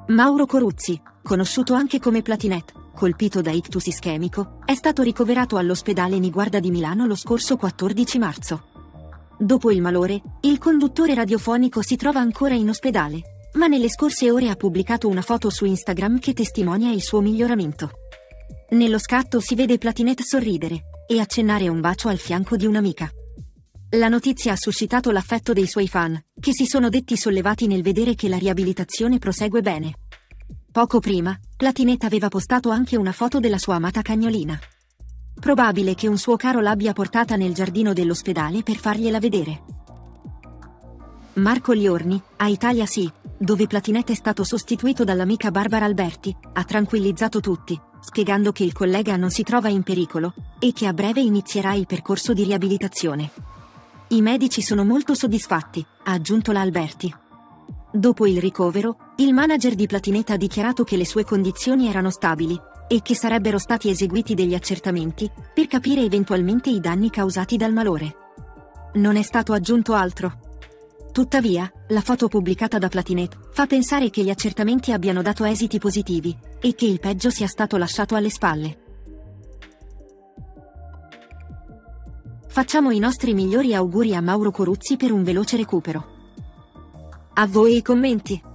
Mauro Coruzzi, conosciuto anche come Platinet, colpito da ictus ischemico, è stato ricoverato all'ospedale Niguarda di Milano lo scorso 14 marzo. Dopo il malore, il conduttore radiofonico si trova ancora in ospedale, ma nelle scorse ore ha pubblicato una foto su Instagram che testimonia il suo miglioramento. Nello scatto si vede Platinet sorridere e accennare un bacio al fianco di un'amica. La notizia ha suscitato l'affetto dei suoi fan, che si sono detti sollevati nel vedere che la riabilitazione prosegue bene. Poco prima, Platinet aveva postato anche una foto della sua amata cagnolina. Probabile che un suo caro l'abbia portata nel giardino dell'ospedale per fargliela vedere. Marco Liorni, a Italia Sì, dove Platinet è stato sostituito dall'amica Barbara Alberti, ha tranquillizzato tutti, spiegando che il collega non si trova in pericolo e che a breve inizierà il percorso di riabilitazione. I medici sono molto soddisfatti, ha aggiunto la Alberti. Dopo il ricovero, il manager di Platinet ha dichiarato che le sue condizioni erano stabili e che sarebbero stati eseguiti degli accertamenti per capire eventualmente i danni causati dal malore. Non è stato aggiunto altro. Tuttavia, la foto pubblicata da Platinet fa pensare che gli accertamenti abbiano dato esiti positivi e che il peggio sia stato lasciato alle spalle. Facciamo i nostri migliori auguri a Mauro Coruzzi per un veloce recupero. A voi i commenti!